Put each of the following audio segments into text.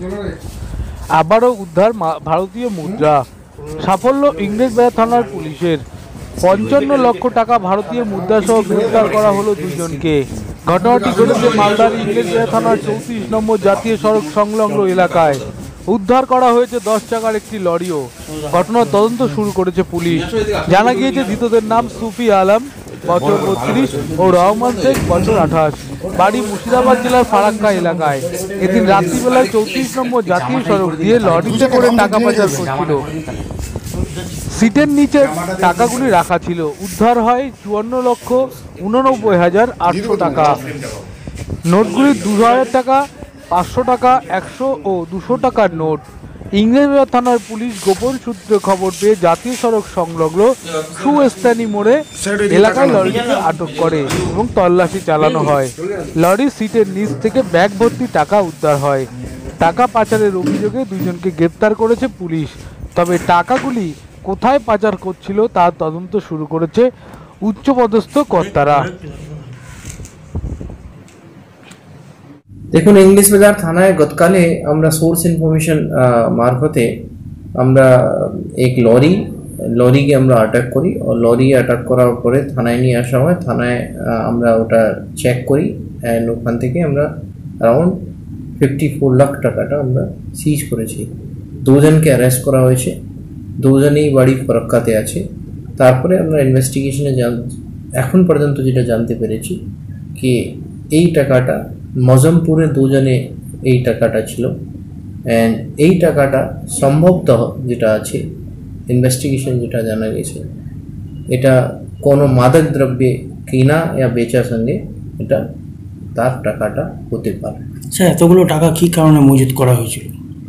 আবারও উদ্ধার ভারতীয় মুদ্রা। সাফল্য ইংরেজবাজার থানার পুলিশের। 55 লক্ষ টাকা ভারতীয় মুদ্রা সহ গ্রেফতার করা হলো দুজনকে। ঘটনাটি ঘটেছে মালদার ইংরেজবাজার থানার 34 নম্বর জাতীয় সড়ক সংলগ্ন এলাকায়। উদ্ধার করা হয়েছে 10 চাকার একটি লরিও। ঘটনার তদন্ত শুরু করেছে পুলিশ। জানা গিয়েছে ধৃতদের নাম সুফি আলম বছর 32 ও রহমান শেখ বছর 28, বাড়ি মুর্শিদাবাদ জেলার ফারাক্কা এলাকায়। এদিন রাত্রিবেলায় 34 নম্বর জাতীয় সড়ক দিয়ে লরিতে করে টাকা পাচার করছিল। সিটের নিচে টাকাগুলি রাখা ছিল। উদ্ধার হয় 54,89,800 টাকা। নোটগুলি 2000 টাকা, 500 টাকা, 100 ও 200 টাকার নোট। ইংরেজবাজার থানার পুলিশ গোপন সূত্রে খবর পেয়ে জাতীয় সড়ক সংলগ্ন সুস্থানী মোড়ে এলাকায় লরিটিকে আটক করে এবং তল্লাশি চালানো হয়। লরির সিটের নিচ থেকে ব্যাগ ভর্তি টাকা উদ্ধার হয়। টাকা পাচারের অভিযোগে দুজনকে গ্রেপ্তার করেছে পুলিশ। তবে টাকাগুলি কোথায় পাচার করছিল তার তদন্ত শুরু করেছে উচ্চপদস্থ কর্তারা। দেখুন, ইংরেজবাজার থানায় গতকালে আমরা সোর্স ইনফরমেশন মারফতে আমরা এক লরিকে আমরা অ্যাটাক করি। লরি অ্যাটাক করার পরে থানায় নিয়ে আসা হয়। থানায় আমরা ওটা চেক করি অ্যান্ড ওখান থেকে আমরা অ্যারাউন্ড 54 লাখ টাকাটা আমরা সিজ করেছি। দুজনকে অ্যারেস্ট করা হয়েছে। দুজনেই বাড়ি ফারাক্কাতে আছে। তারপরে আমরা ইনভেস্টিগেশনে এখন পর্যন্ত যেটা জানতে পেরেছি কি এই টাকাটা মজমপুরে দুজনে এই টাকাটা ছিল অ্যান্ড এই টাকাটা সম্ভবতঃ যেটা আছে ইনভেস্টিগেশন যেটা জানা গেছে এটা কোনো মাদক দ্রব্যে কিনা या বেচার সঙ্গে এটা তার টাকাটা হতে পারে। স্যার, এতগুলো টাকা কী কারণে মজুত করা হয়েছিল?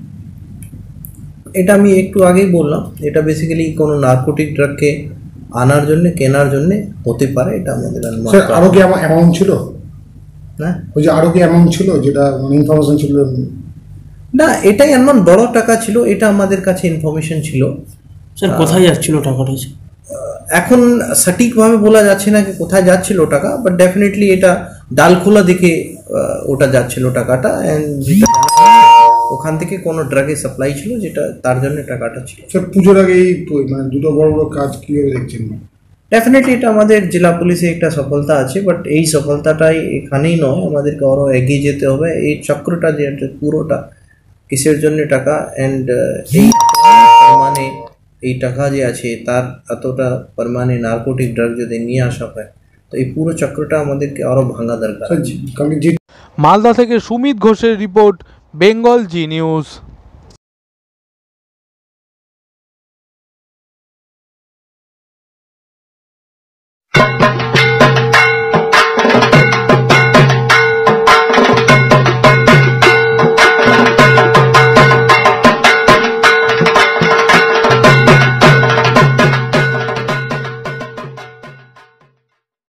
এটা আমি একটু আগেই বললাম, এটা বেসিক্যালি কোনো নার্কোটিক ড্রাগকে আনার জন্য কেনার জন্য হতে পারে। এটা আমাদের আরও কি অ্যামাউন্ট ছিল না? ওই যে আরও কি অ্যামাউন্ট ছিল যেটা ইনফরমেশন ছিল না? এটাই এমন বড় টাকা ছিল, এটা আমাদের কাছে ইনফরমেশন ছিল। স্যার, কোথায় যাচ্ছিল টাকাটা? এখন সঠিকভাবে বলা যাচ্ছে না কি কোথায় যাচ্ছিল টাকা, বাট ডেফিনেটলি এটা ডালখোলা দিকে ওটা যাচ্ছিল টাকাটা অ্যান্ড যেটা ওখান থেকে কোনো ড্রাগের সাপ্লাই ছিল যেটা তার জন্য টাকাটা ছিল। স্যার, পুজোর আগে এই মানে দুটো বড় বড় কাজ কীভাবে দেখছেন? ডেফিনেটলি এটা আমাদের জেলা পুলিশে একটা সফলতা আছে, বাট এই সফলতাটাই এখানেই নয়, আমাদেরকে আরও এগিয়ে যেতে হবে। এই চক্রটা যে পুরোটা কিসের জন্য টাকা অ্যান্ড এই মানে এই টাকা যে আছে তার এতটা পরিমাণে নার্কোটিক ড্রাগ যদি নিয়ে আসা হয় তো এই পুরো চক্রটা আমাদেরকে আরও ভাঙা দরকার। মালদা থেকে সুমিত ঘোষের রিপোর্ট, বেঙ্গল জি নিউজ।